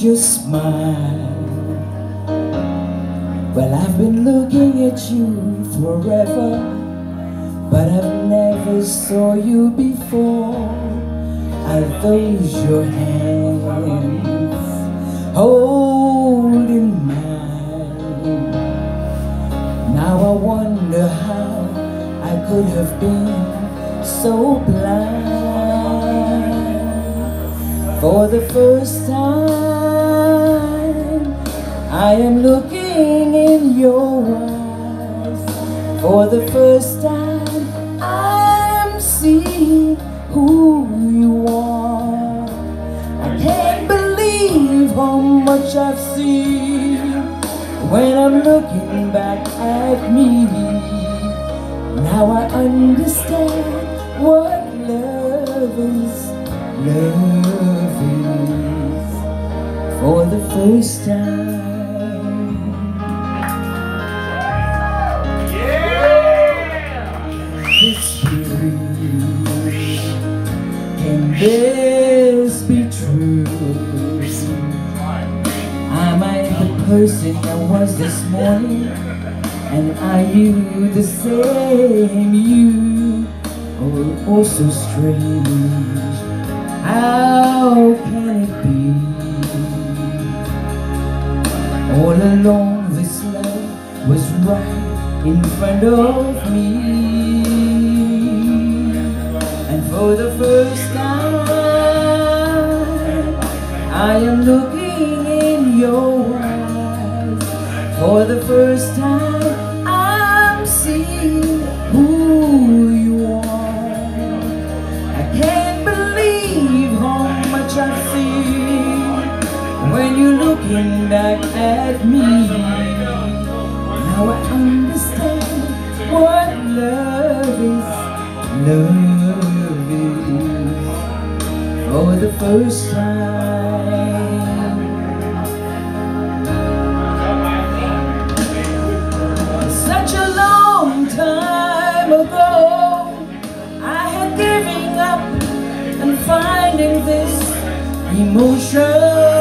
your smile. Well, I've been looking at you forever, but I've never saw you before. Are those your hands holding mine? Now I wonder how I could have been so blind. For the first time I am looking in your eyes. For the first time I am seeing who you are. I can't believe how much I've seen when I'm looking back at me. Now I understand what love is. Love is for the first time. Yeah! This beauty, can this be true? Am I the person I was this morning? And are you the same you? Oh, so strange, how can it be? All along this love was right in front of me. And for the first time I am looking in your eyes. For the first time I'm seeing who you are. I can't believe how much I feel when you're looking back at me. Now I understand what love is. Love is for the first time. Such a long time ago I had given up and finding this emotion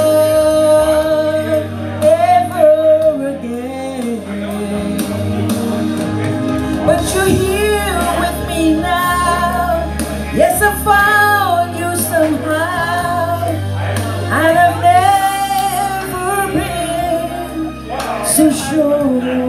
ever again. But you're here with me now. Yes, I found you somehow, and I've never been so sure.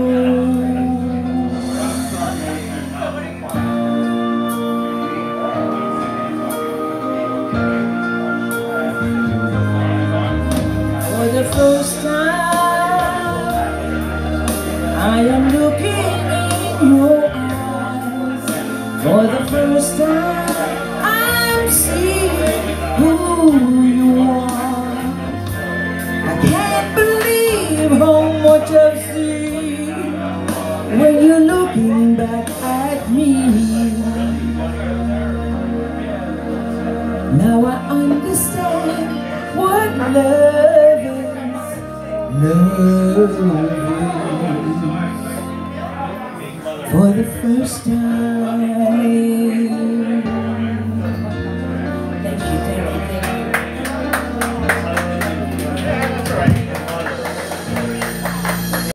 For the first time I am looking in your eyes. For the first time I'm seeing who you are. I can't believe how much I've seen when you're looking back at me. Now I understand what love is. Love